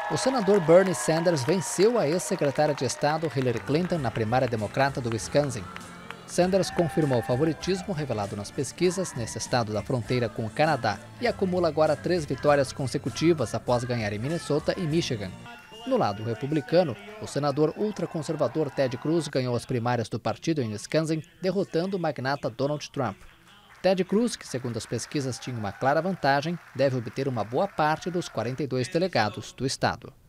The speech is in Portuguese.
O senador Bernie Sanders venceu a ex-secretária de Estado Hillary Clinton na primária democrata do Wisconsin. Sanders confirmou o favoritismo revelado nas pesquisas nesse estado da fronteira com o Canadá e acumula agora 3 vitórias consecutivas após ganhar em Minnesota e Michigan. No lado republicano, o senador ultraconservador Ted Cruz ganhou as primárias do partido em Wisconsin, derrotando o magnata Donald Trump. Ted Cruz, que segundo as pesquisas tinha uma clara vantagem, deve obter uma boa parte dos 42 delegados do estado.